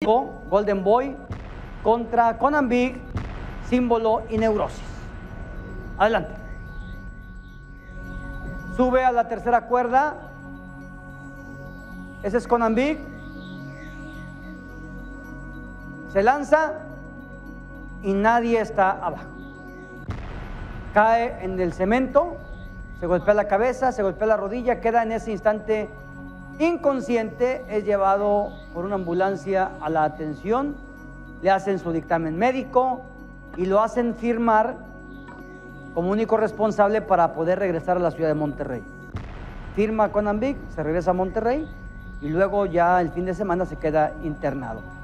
médico, Golden Boy, contra Conan Big, Símbolo y Neurosis. Adelante. Sube a la tercera cuerda. Ese es Conan Big. Se lanza y nadie está abajo. Cae en el cemento, se golpea la cabeza, se golpea la rodilla, queda en ese instante inconsciente, es llevado por una ambulancia a la atención, le hacen su dictamen médico y lo hacen firmar como único responsable para poder regresar a la ciudad de Monterrey. Firma Conan Big, se regresa a Monterrey y luego ya el fin de semana se queda internado.